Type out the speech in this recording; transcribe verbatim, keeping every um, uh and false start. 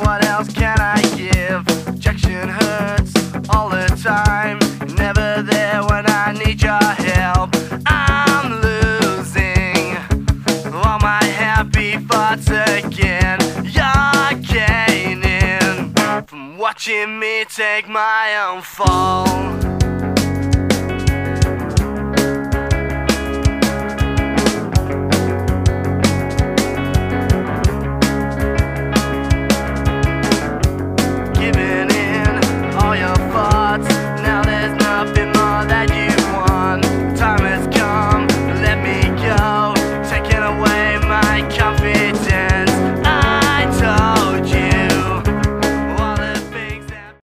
what else can I give? Rejection hurts all the time. You're never there when I need your help. I'm losing all my happy thoughts again. You're gaining from watching me take my own fall.